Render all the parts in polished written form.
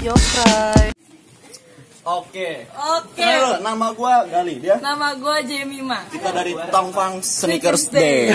Yofrai. Oke. Halo, nama gua Gali, dia. Nama gua Jemima. Kita dari Tongfang Sneakers Day.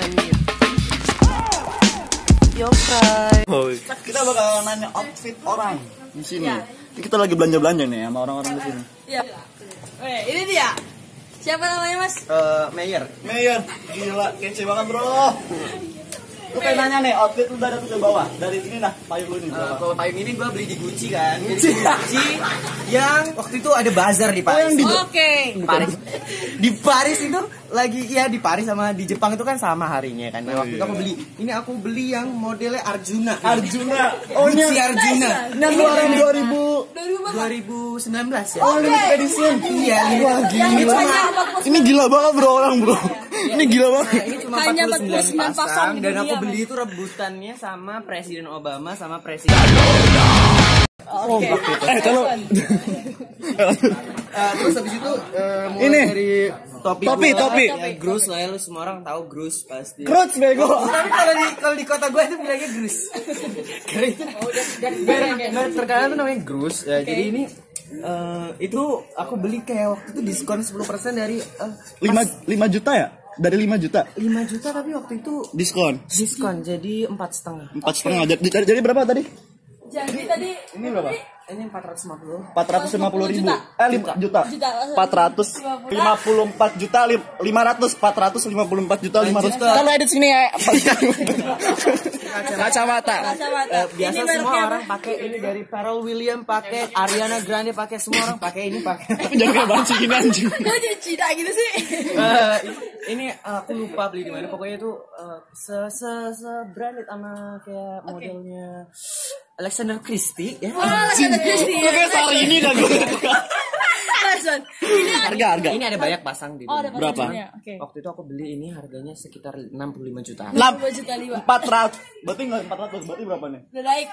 Yofrai. Kita bakal nanya outfit orang di sini. Kita lagi belanja-belanja nih sama orang-orang di sini. Iya. Ini dia. Siapa namanya, Mas? Mayor. Mayor, gila, kece banget bro. Lu pengen nanya nih, outfit lu dari atas ke bawah. Dari ini nah, payung lu nih. Kalau payung ini gue beli di Gucci kan. Gucci yang waktu itu ada bazar di Paris. Oke. Paris. Di Paris itu lagi di Paris sama di Jepang itu kan sama harinya kan. Nah, waktu itu aku beli yang modelnya Arjuna. Oh, ini Gucci Arjuna. Ini keluaran 2019 ya. Oh, limited edition. Iya, wah gila. Ini gila banget bro orang bro. Ini gila banget. Ini cuma Hanya 49 pasang di dan dunia, aku men. beli itu rebutannya sama Presiden Obama sama Presiden. Oke. Kalau Terus habis itu mulai Ini. dari topi. Ya, Grus lah ya, lu semua orang tahu Grus pasti. Crutch bego. Tapi kalau di kota gue itu bilangnya Grus. Terkadang tuh namanya Grus. Ya, jadi ini itu aku beli kayak waktu itu diskon 10% dari 5 juta ya? Dari 5 juta 5 juta tapi waktu itu diskon jadi 4,5. 4,5. Jadi berapa tadi? Jadi tadi Ini berapa? Ini 450. 450 ribu. 5 juta. 454 juta 500. 454 juta 500. Kalau edit sini ya. Kacamata. Biasa semua orang pakai ini dari Pharrell Williams, pakai Ariana Grande, pakai semua orang pakai ini pakai. Jangan kayak banci gini anjing. Kok jadi cida gitu sih? Ini aku lupa beli di mana. Pokoknya itu branded sama kayak modelnya Alexander Christie ya. Alexander Christie. Gue kayak sehari ini dah gue. Harga. Ini ada banyak pasang di. Ada Berapa? pasangnya. Oke. Waktu itu aku beli ini harganya sekitar 65 juta. 2 juta 5. 400. Berarti enggak 400, berarti berapa nih? Udah naik.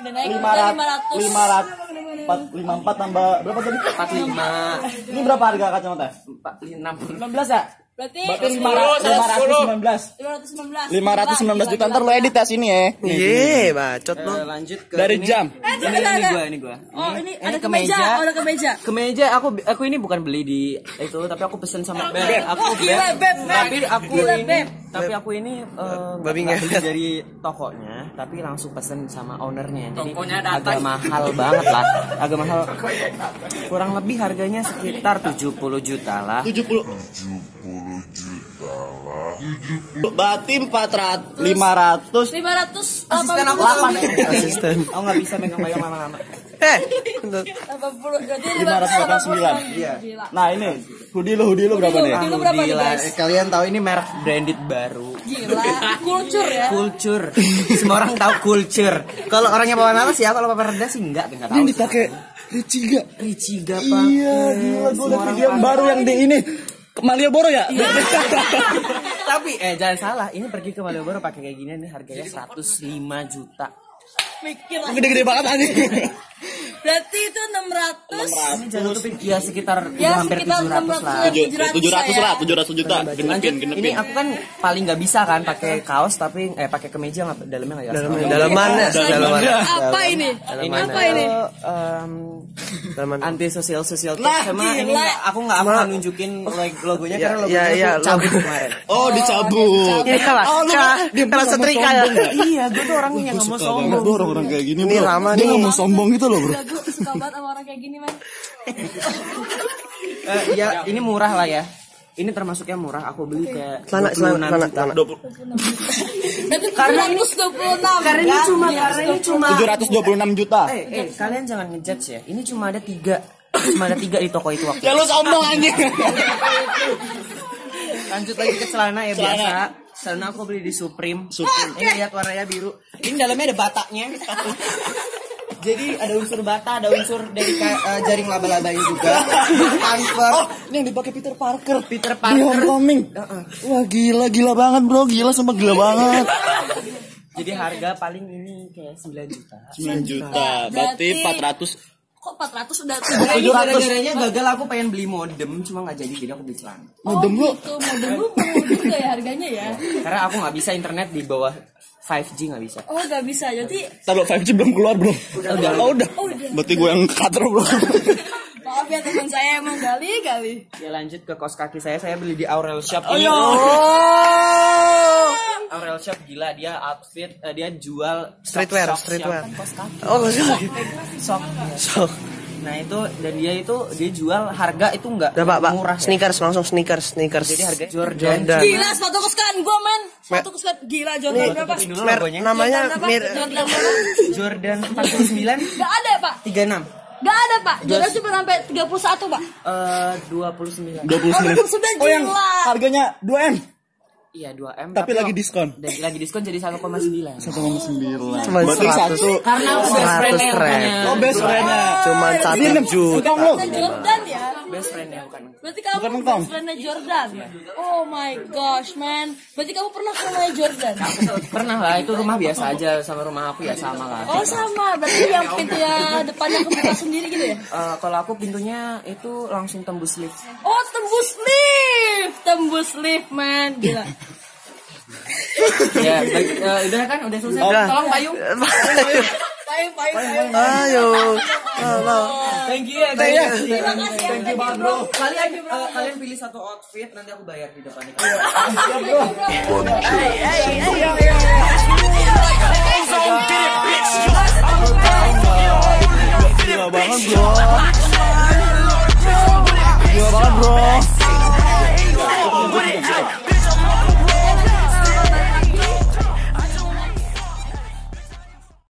54 tambah berapa tadi? 45. Ini berapa harga kacamata? 16 ya? Berarti 519. 519 juta. Ntar lo edit ya sini ya. Iya, bacot lo. Lanjut ke Dari ini. jam. Ini gua. Oh, ini ada kemeja. Oh, ada kemeja. Kemeja aku ini bukan beli di itu tapi aku pesen sama Beb. Aku Gila, Beb. Tapi aku ini Babi nggak beli ngepet. dari tokonya tapi langsung pesen sama ownernya. Jadi agak mahal banget lah. Agak mahal. Kurang lebih harganya sekitar 70 juta lah. 70. Berarti 500. 500 Asisten aku 8 asisten. Aku nggak bisa megang bayang lama-lama. 80 berarti 589. Iya. Gila. Nah ini hoodie lu berapa nih? Hoodie lu berapa nih, Gila, guys? kalian tahu ini merek branded baru. Gila. Kultur ya. Culture. Semua orang tahu culture. Kalau orangnya bawa nama sih, kalau pakai rendah sih enggak tahu. Ini dipakai Richiga. Richiga pakai. Iya, gila gue liat video yang baru yang di ini Malioboro ya? Tapi jangan salah, ini pergi ke Malioboro pakai kayak gini nih harganya 105 juta. Mikir lah. Gede-gede banget anjing. Berarti itu 600. Ini jangan tutup ya sekitar Ya, hampir sekitar 700 lah. 700 juta. Genepin. Ini aku kan paling nggak bisa kan pakai kaos tapi pakai kemeja nggak dalamnya nggak ya. Dalamannya. Apa ini? Apa ini? Anti sosial Lah, sama ini gila. aku nggak akan nunjukin logonya karena logonya iya, aku cabut kemarin. Oh dicabut. Iya lah. Kalau setrika ya. Iya, gue tuh orangnya nggak mau sombong. Gue orang-orang kayak gini Ini bro. lama Dia nih. nggak mau sombong gitu loh bro. Gue suka banget sama orang kayak gini, man. Ya ini murah lah ya. Ini termasuknya murah. Aku beli kayak Celana. 20. Karena ini 726. karena ini cuma 726 juta. kalian jangan ngejudge ya. Ini cuma ada 3 di toko itu waktu. Ya lu sombong anjing. Lanjut lagi ke celana ya biasa. Celana aku beli di Supreme. Ini lihat warnanya biru. Ini dalamnya ada bataknya. Jadi ada unsur bata, ada unsur dari jaring laba-labanya juga. Kanker. Oh, ini yang dipakai Peter Parker. Di Peter Parker. Homecoming. Wah gila banget bro, gila sumpah gila banget. Jadi harga paling ini kayak 9 juta. 9 juta, berarti 400. Kok 400 udah Ini gara-garanya gagal aku pengen beli modem, cuma nggak jadi aku beli celana. Modem lu. Modem lu mau juga ya harganya ya. Karena aku nggak bisa internet di bawah 5G nggak bisa. Oh nggak bisa, jadi Taruh 5G belum keluar bro. Udah. Oh udah. Berarti gue yang cutter bro. maaf ya teman saya emang gali. Ya lanjut ke kaos kaki saya beli di Aurel Shop. Oh Ini iya. Aurel Shop gila, dia outfit, dia jual Streetwear. shop. Oh, Sok. so. Nah itu, dan dia jual harga itu nggak Udah, Pak. murah. Ya. Sneakers, langsung sneakers. Jadi harga Jordan. Gila sepatu kesukaan gue men. Sepatu kesukaan gila Jordan berapa? Tapi dulu Mer, logonya namanya Jordan berapa? Jordan 49 Gak ada ya Pak? 36. Gak ada Pak. Jordan cuma sampai 31 Pak. 29. 29. Oh yang gila. harganya 2M. Iya 2M. Tapi lagi diskon. Dan lagi diskon jadi 1,9. 1,9. Cuma Berarti 100. satu. Karena best 100 friend-nya friend. bukannya. Oh best friend-nya. Cuma 1 juta. Engkong lo. Jordan ya. Best friend-nya bukan. Berarti kamu Bukan engkong. best friend-nya Jordan. Oh my gosh man. Berarti kamu pernah ke rumahnya Jordan? Pernah lah, itu rumah biasa aja, sama rumah aku ya sama lah. Oh sama. Berarti yang pintunya depannya kebuka sendiri gitu ya? Kalau aku pintunya itu langsung tembus lift. Oh tembus lift man. Gila. Ya, udah kan, udah selesai. Udah. Tolong payung. Payung. Ayo. Halo. Thank you ya, Terima guys. Terima kasih ya. Thank you banget bro. Kalian pilih satu outfit, nanti aku bayar di depan. Gila banget bro. Gila banget bro.